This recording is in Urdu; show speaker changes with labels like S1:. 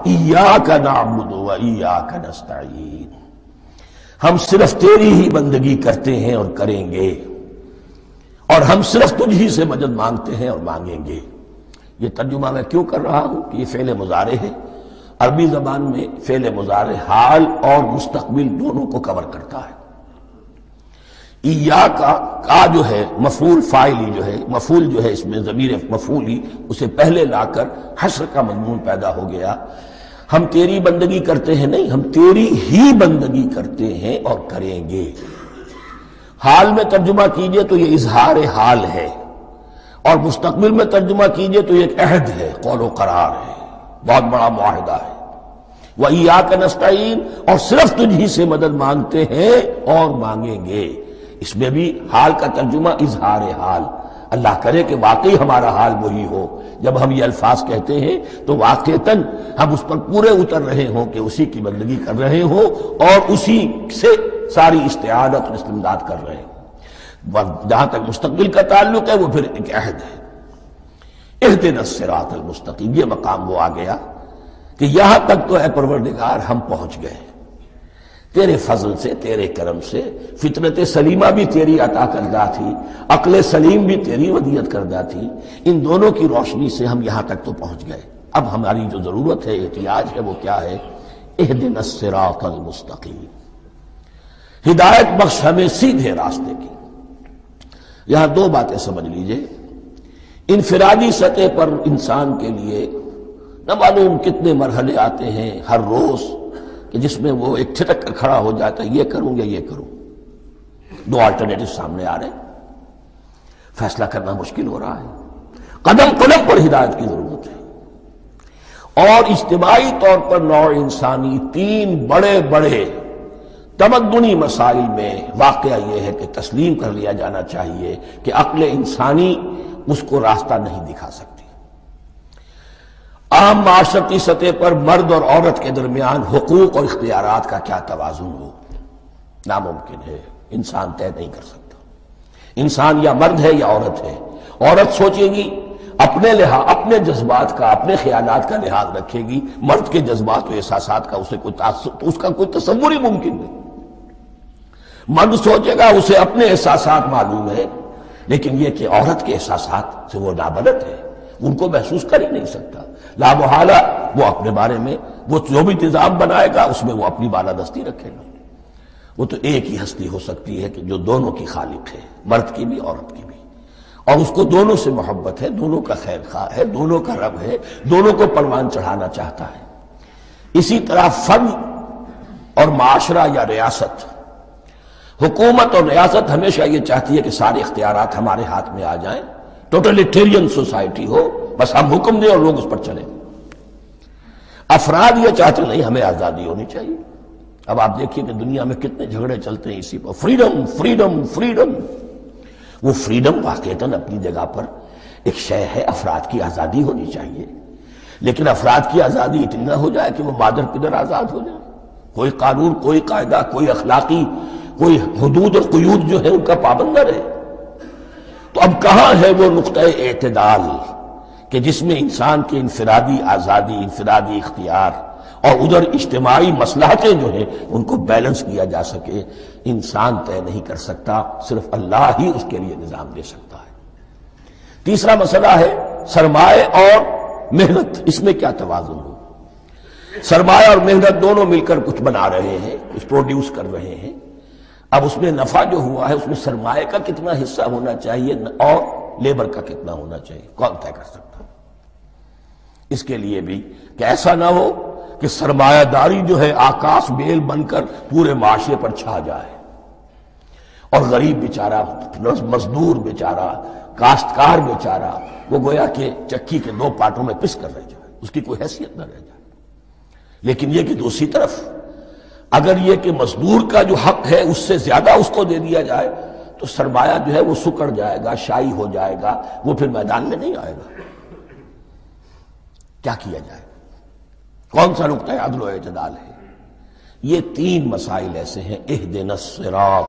S1: ایاک نعبد و ایاک نستعین، ہم صرف تیری ہی بندگی کرتے ہیں اور کریں گے، اور ہم صرف تجھ ہی سے مدد مانگتے ہیں اور مانگیں گے۔ یہ ترجمہ میں کیوں کر رہا ہوں کہ یہ فعل مضارع ہے۔ عربی زبان میں فعل مضارع حال اور مستقبل دونوں کو کور کرتا ہے۔ ایاک کا جو ہے مفعول فاعلی جو ہے، مفعول جو ہے اس میں ضمیر مفعول ہی اسے پہلے لا کر حشر کا مضمون پیدا ہو گیا۔ ہم تیری بندگی کرتے ہیں نہیں، ہم تیری ہی بندگی کرتے ہیں اور کریں گے۔ حال میں ترجمہ کیجئے تو یہ اظہار حال ہے، اور مستقبل میں ترجمہ کیجئے تو یہ ایک عہد ہے، قول و قرار ہے، بہت بڑا معاہدہ ہے۔ وَإِيَّاكَ نَسْتَعِينُ، اور صرف تجھ ہی سے مدد مانگتے ہیں اور مانگیں گے۔ اس میں بھی حال کا ترجمہ اظہار حال، اللہ کرے کہ واقعی ہمارا حال وہی ہو، جب ہم یہ الفاظ کہتے ہیں تو واقعتاً ہم اس پر پورے اتر رہے ہوں کہ اسی کی بندگی کر رہے ہوں اور اسی سے ساری استعانت اور استمداد کر رہے ہیں۔ جہاں تک مستقبل کا تعلق ہے وہ پھر ایک عہد ہے۔ اہدنا الصراط المستقیم، یہ مقام وہ آ گیا کہ یہاں تک تو اے پروردگار ہم پہنچ گئے، تیرے فضل سے، تیرے کرم سے۔ فطرت سلیمہ بھی تیری عطا کردہ تھی، عقل سلیم بھی تیری ودیعت کردہ تھی، ان دونوں کی روشنی سے ہم یہاں تک تو پہنچ گئے۔ اب ہماری جو ضرورت ہے، احتیاج ہے، وہ کیا ہے؟ اہدنا الصراط المستقیم، ہدایت بخش ہمیں سیدھے راستے کی۔ یہاں دو باتیں سمجھ لیجئے۔ انفرادی سطح پر انسان کے لیے نہ معلوم کتنے مرحلے آتے ہیں ہر روز کہ جس میں وہ ایک چھٹک کر کھڑا ہو جاتا ہے، یہ کروں یا یہ کروں، دو آلٹرنیٹو سامنے آ رہے ہیں، فیصلہ کرنا مشکل ہو رہا ہے۔ قدم قدم پر ہدایت کی ضرورت ہے۔ اور اجتماعی طور پر نوع انسانی تین بڑے بڑے تمدنی مسائل میں واقعہ یہ ہے کہ تسلیم کر لیا جانا چاہیے کہ عقل انسانی اس کو راستہ نہیں دکھا سکتی۔ عام معاشرتی سطح پر مرد اور عورت کے درمیان حقوق اور اختیارات کا کیا توازن ہو، ناممکن ہے، انسان طے نہیں کر سکتا۔ انسان یا مرد ہے یا عورت ہے۔ عورت سوچے گی اپنے لحاظ، اپنے جذبات کا، اپنے خیالات کا لحاظ رکھے گی، مرد کے جذبات و احساسات کا اسے کوئی اس کا کوئی تصور ہی ممکن نہیں۔ مرد سوچے گا اسے اپنے احساسات معلوم ہے، لیکن یہ کہ عورت کے احساسات سے وہ نابلد ہے، ان کو محسوس کر ہی نہیں سکتا۔ لا محالہ وہ اپنے بارے میں وہ جو بھی نظام بنائے گا اس میں وہ اپنی بالادستی رکھے گا۔ وہ تو ایک ہی ہستی ہو سکتی ہے کہ جو دونوں کی خالق ہے، مرد کی بھی عورت کی بھی، اور اس کو دونوں سے محبت ہے، دونوں کا خیر خواہ ہے، دونوں کا رب ہے، دونوں کو پروان چڑھانا چاہتا ہے۔ اسی طرح فرد اور معاشرہ یا ریاست، حکومت اور ریاست ہمیشہ یہ چاہتی ہے کہ سارے اختیارات ہمارے ہاتھ میں آ جائیں، ٹوٹلیٹیرین سوسائٹی ہو، بس ہم حکم دیں اور لوگ اس پر چلیں۔ افراد یہ چاہتے نہیں، ہمیں آزادی ہونی چاہیے۔ اب آپ دیکھیے کہ دنیا میں کتنے جھگڑے چلتے ہیں اسی پر، فریڈم فریڈم فریڈم۔ وہ فریڈم واقعتاً اپنی جگہ پر ایک شے ہے، افراد کی آزادی ہونی چاہیے، لیکن افراد کی آزادی اتنی نہ ہو جائے کہ وہ مادر پدر آزاد ہو جائے، کوئی قانون، کوئی قاعدہ، کوئی اخلاقی کوئی حدود اور قیود جو ہے ان کا پابند نہ رہے۔ تو اب کہاں ہے وہ نقطہ اعتدال کہ جس میں انسان کی انفرادی آزادی، انفرادی اختیار اور ادھر اجتماعی مصلحتیں جو ہیں ان کو بیلنس کیا جا سکے؟ انسان طے نہیں کر سکتا، صرف اللہ ہی اس کے لیے نظام دے سکتا ہے۔ تیسرا مسئلہ ہے سرمایہ اور محنت، اس میں کیا توازن ہو؟ سرمایہ اور محنت دونوں مل کر کچھ بنا رہے ہیں، کچھ پروڈیوس کر رہے ہیں۔ اب اس میں نفع جو ہوا ہے اس میں سرمایہ کا کتنا حصہ ہونا چاہیے اور لیبر کا کتنا ہونا چاہیے، کون طے کر سکتا؟ اس کے لیے بھی کہ ایسا نہ ہو کہ سرمایہ داری جو ہے آکاش بیل بن کر پورے معاشرے پر چھا جائے، اور غریب بیچارہ، مزدور بیچارہ، کاشتکار بیچارہ وہ گویا کہ چکی کے دو پارٹوں میں پس کر رہ جائے، اس کی کوئی حیثیت نہ رہ جائے۔ لیکن یہ کہ دوسری طرف اگر یہ کہ مزدور کا جو حق ہے اس سے زیادہ اس کو دے دیا جائے تو سرمایہ جو ہے وہ سکڑ جائے گا، شائی ہو جائے گا، وہ پھر میدان میں نہیں آئے گا۔ کیا کیا جائے؟ کون سا نقطہ عدل و اعتدال ہے؟ یہ تین مسائل ایسے ہیں، اہدنا الصراط